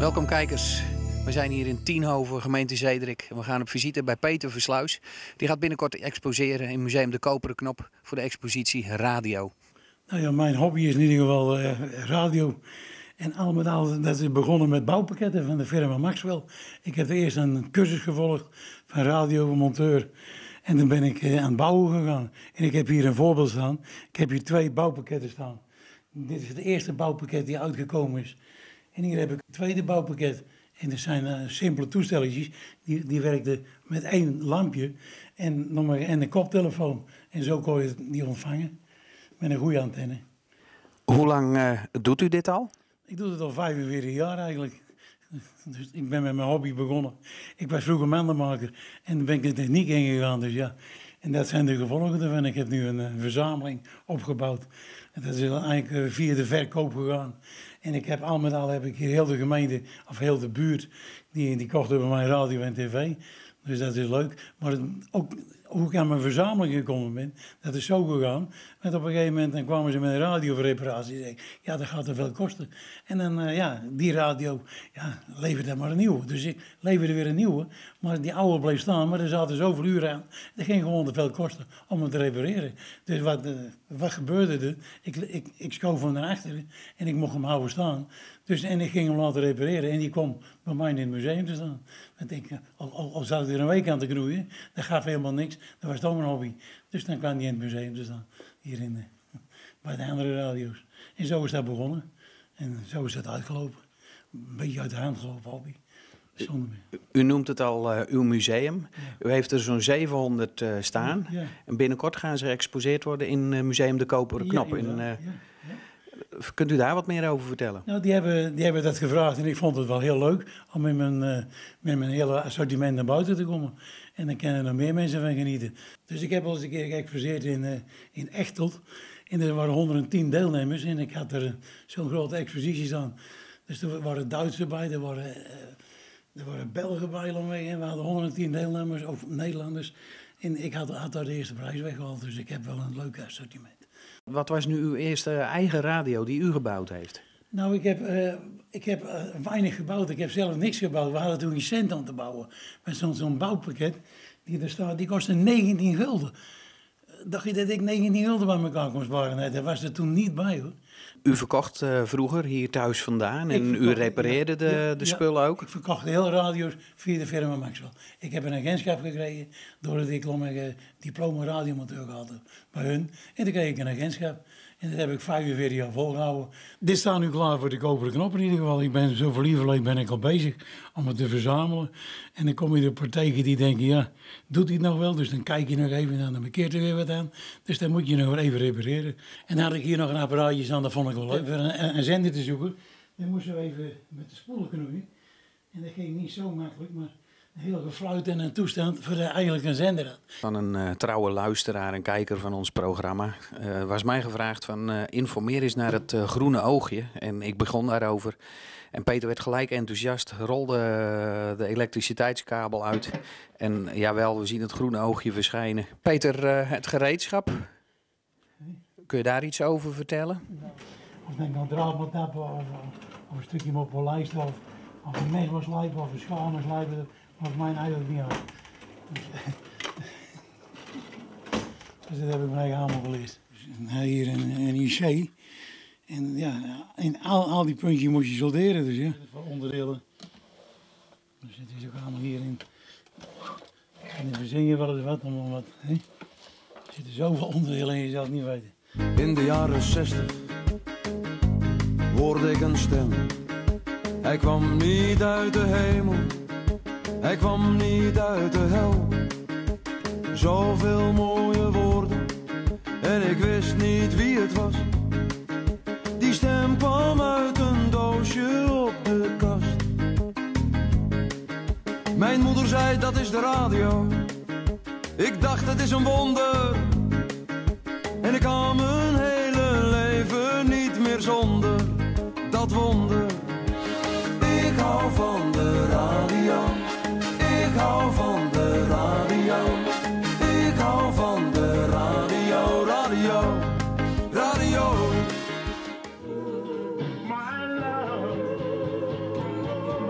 Welkom kijkers. We zijn hier in Tienhoven, gemeente Zederik. We gaan op visite bij Peter Versluis. Die gaat binnenkort exposeren in Museum De Koperen Knop voor de expositie Radio. Nou ja, mijn hobby is in ieder geval radio. En al met al, dat is begonnen met bouwpakketten van de firma Maxwell. Ik heb eerst een cursus gevolgd van radiomonteur. En toen ben ik aan het bouwen gegaan. En ik heb hier een voorbeeld staan. Ik heb hier 2 bouwpakketten staan. Dit is het eerste bouwpakket die uitgekomen is. En hier heb ik het tweede bouwpakket. En dat zijn simpele toestelletjes. Die werkten met 1 lampje en een koptelefoon. En zo kon je die ontvangen. Met een goede antenne. Hoe lang doet u dit al? Ik doe het al 45 jaar eigenlijk. Dus ik ben met mijn hobby begonnen. Ik was vroeger mandenmaker en dan ben ik de techniek ingegaan. Dus ja. En dat zijn de gevolgen ervan. Ik heb nu een verzameling opgebouwd. En dat is eigenlijk via de verkoop gegaan. En ik heb al met al heb ik hier heel de gemeente, of heel de buurt, die kocht bij mij radio en tv. Dus dat is leuk. Maar ook hoe ik aan mijn verzameling gekomen ben, dat is zo gegaan. Want op een gegeven moment dan kwamen ze met een radio voor reparatie. Zei, ja, dat gaat te veel kosten. En dan, die radio, ja, leverde maar een nieuwe. Dus ik leverde weer een nieuwe. Maar die oude bleef staan, maar er zaten zoveel uren aan. Dat ging gewoon te veel kosten om hem te repareren. Dus wat gebeurde er? Ik schoof hem naar achteren en ik mocht hem houden staan. Dus, en ik ging hem laten repareren en die kwam bij mij in het museum te staan. Want ik, al zat ik er een week aan te knoeien, dat gaf helemaal niks. Dat was toch een hobby. Dus dan kwam die in het museum te staan, hier bij de andere radio's. En zo is dat begonnen. En zo is dat uitgelopen. Een beetje uit de hand gelopen hobby. U noemt het al uw museum. Ja. U heeft er zo'n 700 staan. Ja. En binnenkort gaan ze geëxposeerd worden in Museum De Koperen Knop. Kunt u daar wat meer over vertellen? Nou, die hebben dat gevraagd en ik vond het wel heel leuk om met mijn hele assortiment naar buiten te komen. En dan kunnen er meer mensen van genieten. Dus ik heb al eens een keer geëxposeerd in Echteld. En er waren 110 deelnemers en ik had er zo'n grote expositie staan. Dus er waren Duitsers bij, er waren Belgen bij en we hadden 110 deelnemers, of Nederlanders. En ik had daar de eerste prijs weggehaald, dus ik heb wel een leuk assortiment. Wat was nu uw eerste eigen radio die u gebouwd heeft? Nou, ik heb weinig gebouwd. Ik heb zelf niks gebouwd. We hadden toen geen cent om te bouwen. Met zo'n bouwpakket die er staat, die kostte 19 gulden. Dacht je dat ik 19 gulden bij elkaar kon sparen? Nee, dat was er toen niet bij, hoor. U verkocht vroeger hier thuis vandaan en u repareerde de spullen ook? Ik verkocht heel radio's via de firma Maxwell. Ik heb een agentschap gekregen doordat ik een diploma radiomonteur gehad heb bij hun. En toen kreeg ik een agentschap. En dat heb ik 45 jaar volgehouden. Dit staat nu klaar voor de Koperen Knop in ieder geval. Ik ben zo verlieverleid ben ik al bezig om het te verzamelen. En dan kom je er een paar tegen die denken, ja, doet hij het nog wel? Dus dan kijk je nog even en dan bekeert er weer wat aan. Dus dan moet je nog even repareren. En dan had ik hier nog een apparaatje staan, dat vond ik wel leuk. Een zender te zoeken. Dan moesten we even met de spoelen knoeien. En dat ging niet zo makkelijk, maar een heel gefluit en een toestand voor eigenlijk een zender had. Van een trouwe luisteraar en kijker van ons programma was mij gevraagd van informeer eens naar het groene oogje. En ik begon daarover. En Peter werd gelijk enthousiast, rolde de elektriciteitskabel uit. En jawel, we zien het groene oogje verschijnen. Peter, het gereedschap. Kun je daar iets over vertellen? Of ik een draad moet hebben, of een stukje moet polijsten, of een mes moet slijpen, of een schaal moet slijpen. Maakt mij eigenlijk niet uit. Dus dat heb ik mij allemaal geleerd. Dus hier een IC. En ja, in al die puntjes moet je solderen, dus ja. Voor onderdelen. Dus het is ook allemaal hierin. En dan verzin je wel eens wat, om wat. Hè? Er zitten zoveel onderdelen in, je zal het niet weten. In de jaren 60 hoorde ik een stem. Hij kwam niet uit de hemel. Hij kwam niet uit de hel. Zoveel mooie woorden en ik wist niet wie het was. Die stem kwam uit een doosje op de kast. Mijn moeder zei dat is de radio. Ik dacht het is een wonder. En ik kan mijn hele leven niet meer zonder dat wonder. Ik hou van de radio. Ik hou van de radio. Ik hou van de radio, radio, radio.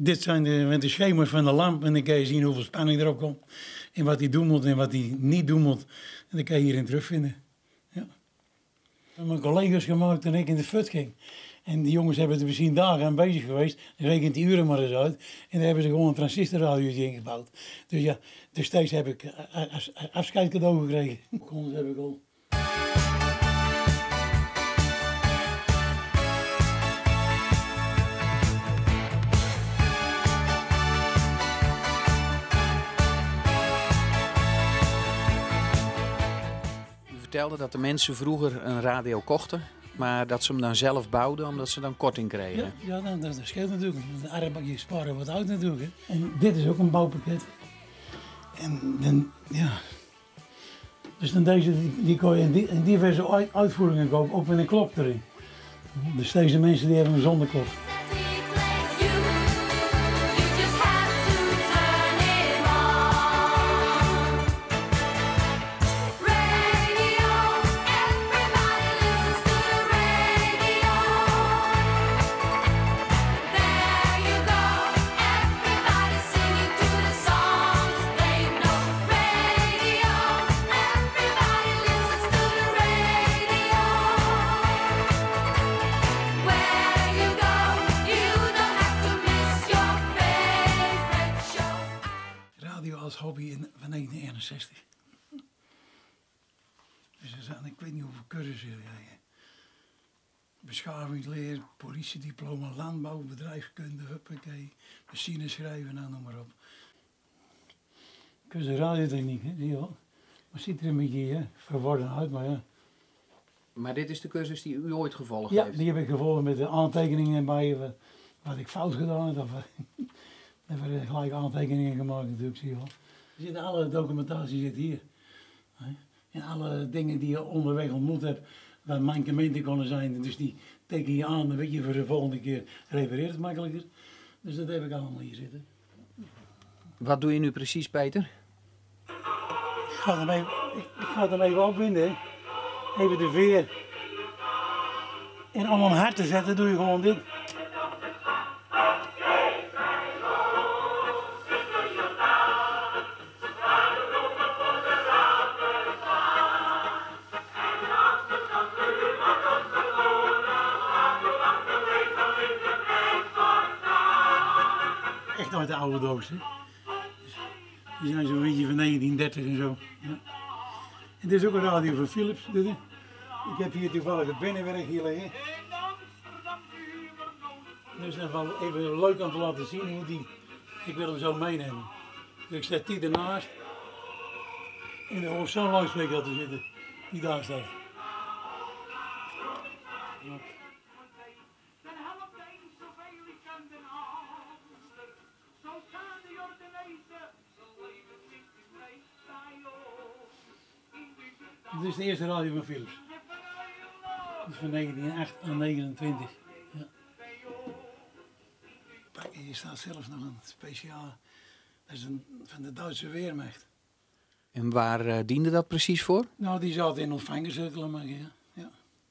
dit zijn de schemers van de lamp. En dan kan je zien hoeveel spanning erop komt. En wat hij doen moet en wat hij niet doen moet. En dat kan je hierin terugvinden. Ja. Mijn collega's gemaakt toen ik in de fut ging. En die jongens hebben er misschien dagen aan bezig geweest. Dan rekent die uren maar eens uit. En daar hebben ze gewoon een transistorradiootje ingebouwd. Dus ja, destijds heb ik afscheidcadeau gekregen. Dat heb ik al. U vertelde dat de mensen vroeger een radio kochten, maar dat ze hem dan zelf bouwden omdat ze dan korting kregen. Ja, dat scheelt natuurlijk. De arbeid sparen wat uit natuurlijk. Hè. En dit is ook een bouwpakket. En dan, ja. Dus dan deze, die kon je in diverse uitvoeringen kopen, ook met een klok erin. Dus deze mensen die hebben hem zonder klok. Als hobby van 1961. Dus er zijn, ik weet niet hoeveel cursussen. Beschavingsleer, politiediploma, landbouw, bedrijfskunde, huppakee, machine schrijven, nou, noem maar op. Cursus radiotechniek, hè, zie je wel. Maar ziet er een beetje verworden uit, maar ja. Maar dit is de cursus die u ooit gevolgd Ja, heeft? die heb ik gevolgd met de aantekeningen bij wat ik fout gedaan heb. Er werden gelijk aantekeningen gemaakt natuurlijk, zie je wel. Alle documentatie zit hier. En alle dingen die je onderweg ontmoet hebt, waar mankementen konden zijn. Dus die teken je aan, dan weet je voor de volgende keer repareert het makkelijker. Dus dat heb ik allemaal hier zitten. Wat doe je nu precies, Peter? Ik ga hem even opwinden. Even de veer. En om hem hard te zetten doe je gewoon dit. Echt uit de oude doos, hè. Dus die zijn zo'n beetje van 1930 en zo. Ja. En dit is ook een radio van Philips. Dit, hè. Ik heb hier toevallig het binnenwerk hier liggen. Dus even leuk om te laten zien hoe die. Ik wil hem zo meenemen. Dus ik zet die ernaast. En er hoort zo'n luidspreker te zitten. Die daar staat. Ja. Dit is de eerste radio van Philips. Dat is van 1929. Ja. Kijk, hier staat zelfs nog een speciaal. Dat is van de Duitse Weermacht. En waar diende dat precies voor? Nou, die zat in ontvangerscirkelen, maar ja. Ja.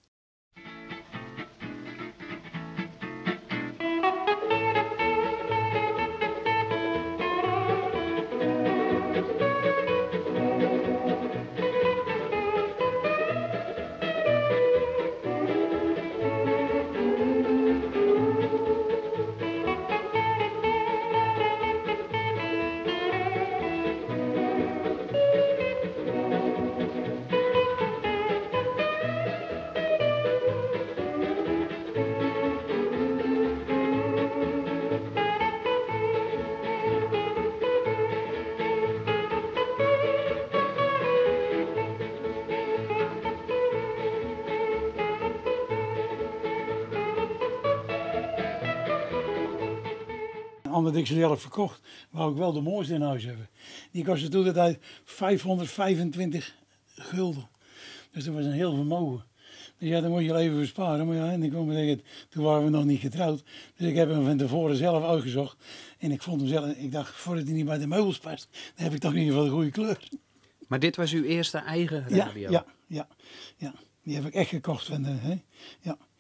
Omdat ik ze zelf verkocht, wou ik wel de mooiste in huis hebben. Die kostte toen de tijd 525 gulden. Dus dat was een heel vermogen. Dus ja, dan moet je wel even besparen. Maar ja, en toen waren we nog niet getrouwd. Dus ik heb hem van tevoren zelf uitgezocht. En ik vond hem zelf, ik dacht, voordat hij niet bij de meubels past, dan heb ik toch in ieder geval een goede kleur. Maar dit was uw eerste eigen radio? Ja. Die heb ik echt gekocht. Ja.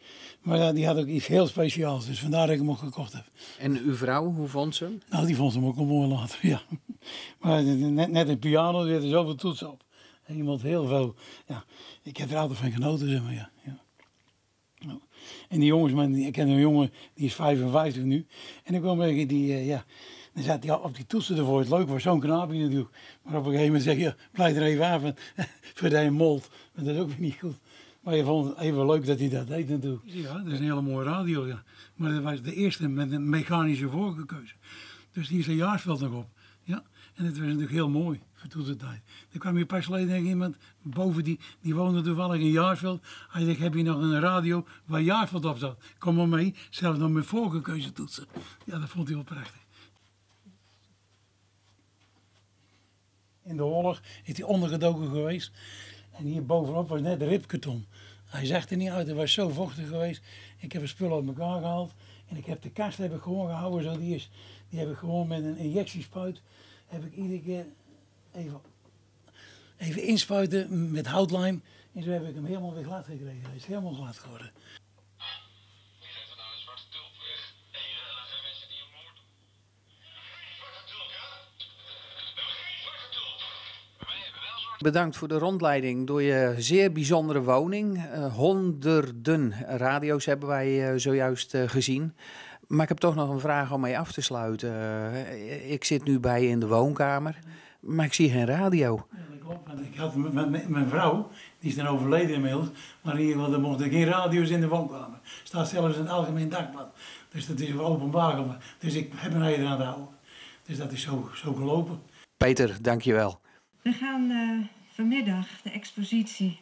Maar ja, die had ook iets heel speciaals, dus vandaar dat ik hem ook gekocht heb. En uw vrouw, hoe vond ze hem? Nou, die vond hem ook wel mooi later, ja. Maar net een piano, er zitten zoveel toetsen op. En iemand heel veel, ja, ik heb er altijd van genoten, zeg maar, ja. Nou, en die jongens, ik ken een jongen, die is 55 nu. En ik wil zeggen, dan zat hij op die toetsen ervoor. Het leuk was, zo'n knaapje natuurlijk. Maar op een gegeven moment zeg je, blijf er even af, voordat je molt. Maar dat is ook weer niet goed. Maar je vond het even leuk dat hij dat deed natuurlijk. Ja, dat is een hele mooie radio, ja. Maar dat was de eerste met een mechanische voorkeuze. Dus die is een jaarsveld nog op. Ja. En het was natuurlijk heel mooi voor toen de tijd. Er kwam hier pas geleden iemand boven, die woonde toevallig in Jaarsveld. Hij zegt, heb je nog een radio waar Jaarsveld op zat? Kom maar mee, zelfs nog met voorkeuze toetsen. Ja, dat vond hij wel prachtig. In de oorlog is hij ondergedoken geweest. En hier bovenop was net de ripkarton. Hij zag er niet uit, het was zo vochtig geweest. Ik heb het spul uit elkaar gehaald. En ik heb de kast gewoon gehouden zoals die is. Die heb ik gewoon met een injectiespuit. Heb ik iedere keer even inspuiten met houtlijm. En zo heb ik hem helemaal weer glad gekregen. Hij is helemaal glad geworden. Bedankt voor de rondleiding door je zeer bijzondere woning. Honderden radio's hebben wij zojuist gezien. Maar ik heb toch nog een vraag om mee af te sluiten. Ik zit nu bij je in de woonkamer, maar ik zie geen radio. Ja, dat klopt. Want ik had mijn vrouw, die is dan overleden inmiddels. Maar in ieder geval, er mochten geen radio's in de woonkamer. Er staat zelfs in het algemeen dagblad. Dus dat is wel openbaar. Dus ik heb een reden aan te houden. Dus dat is zo gelopen. Peter, dankjewel. We gaan vanmiddag de expositie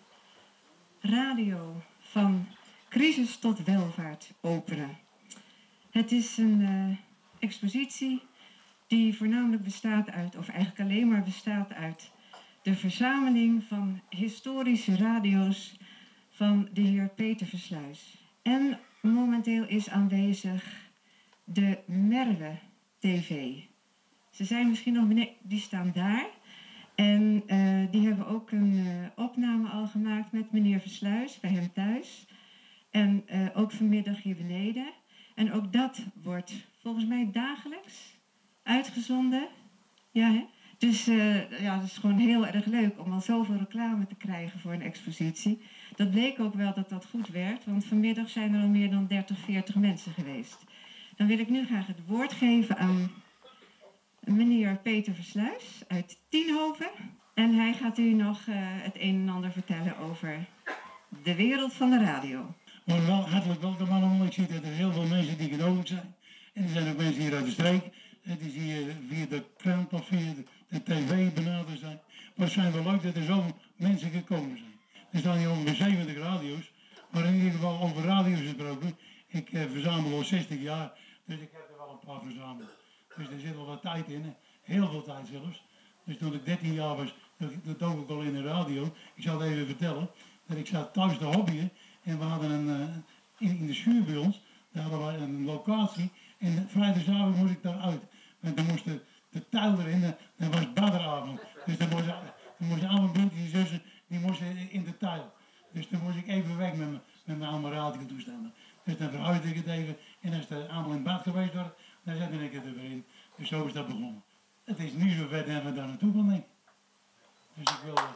Radio van crisis tot welvaart openen. Het is een expositie die voornamelijk bestaat uit, of eigenlijk alleen maar bestaat uit, de verzameling van historische radio's van de heer Peter Versluis. En momenteel is aanwezig de Merwe TV. Ze zijn misschien nog beneden, die staan daar. En die hebben ook een opname al gemaakt met meneer Versluis bij hem thuis. En ook vanmiddag hier beneden. En ook dat wordt volgens mij dagelijks uitgezonden. Ja, hè? Dus ja, het is gewoon heel erg leuk om al zoveel reclame te krijgen voor een expositie. Dat bleek ook wel dat dat goed werkt, want vanmiddag zijn er al meer dan 30, 40 mensen geweest. Dan wil ik nu graag het woord geven aan meneer Peter Versluis uit Tienhoven. En hij gaat u nog het een en ander vertellen over de wereld van de radio. Maar wel hartelijk welkom allemaal. Ik zie dat er heel veel mensen die genodigd zijn. En er zijn ook mensen hier uit de streek. Die zie je via de krant of via de tv benaderd zijn. Maar het zijn wel leuk dat er zoveel mensen gekomen zijn. Er staan hier ongeveer 70 radio's. Maar in ieder geval over radio's gesproken. Ik verzamel al 60 jaar. Dus ik heb er wel een paar verzameld. Dus er zit wel wat tijd in. Heel veel tijd zelfs. Dus toen ik 13 jaar was, dat dook ik al in de radio. Ik zal het even vertellen. Dat ik zat thuis te hobbyen. En we hadden in de schuur bij ons, daar hadden we een locatie. En vrijdagavond moest ik daaruit. En dan moest de tuil erin, dan was het badderavond. Dus dan moesten alle broertjes en zussen, die moesten in de tuil. Dus dan moest ik even weg met mijn allemaal radiotoestanden. Dus dan verhuisde ik het even. En als het allemaal in bad geweest was, dan zette ik het er weer in. Dus zo is dat begonnen. Het is nu zo ver dat we daar naartoe gaan, denk ik. Dus ik wil...